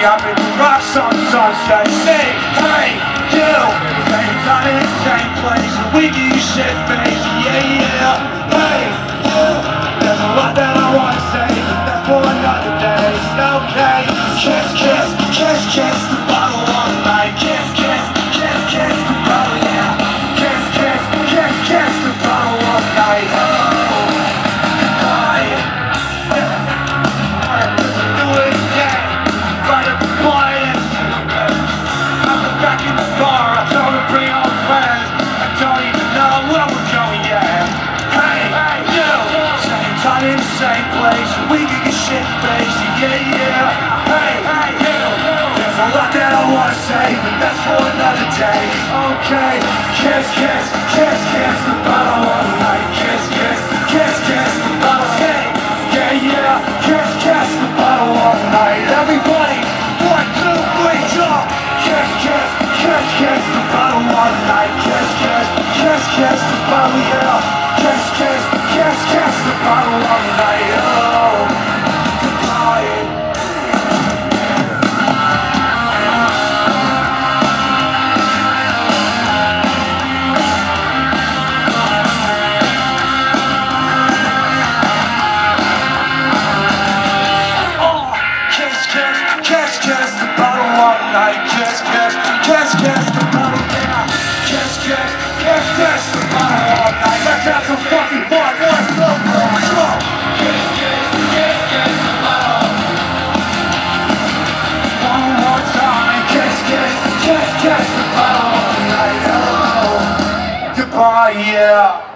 up in the rocks on sunshine. Say, hey, you. Same time in the same place. We give you shit face. Yeah, yeah. Hey, you. There's a lot that I wanna say, but that's for another day. Okay. Kiss, kiss, kiss, kiss the bottle all night. Kiss, kiss, kiss, kiss the bottle, yeah. Kiss, kiss, kiss, kiss the bottle all night. Oh, goodbye. Do it again. Right up the quiet. I'm back in the bar. I told her bring all friends. I don't even know where we're going yet. Hey, hey, you. Same time in the same place. We can get shit faced. Yeah, yeah. Hey, hey, you. There's a lot that I wanna say, but that's for another day. Okay. Kiss, kiss, kiss, kiss the bottle all night. Kiss, kiss, kiss, kiss the bottle. Hey, yeah, yeah. Kiss, kiss the bottle all night. Everybody, 1, 2, 3, jump. Kiss, kiss, kiss, kiss the bottle all night. Kiss, kiss, kiss, kiss the bottle, yeah. Kiss, kiss, kiss, kiss the bottle all night. Oh, goodbye. Kiss, kiss the bottle all night. Kiss, kiss, kiss, kiss the bottle, yeah. Kiss, kiss, kiss, kiss the bottle all night. Let's have some fucking fun. Let's go, let's go. Kiss, kiss, kiss, kiss the bottle. One more time. Kiss, kiss, kiss, kiss the bottle all night. Oh, goodbye, yeah.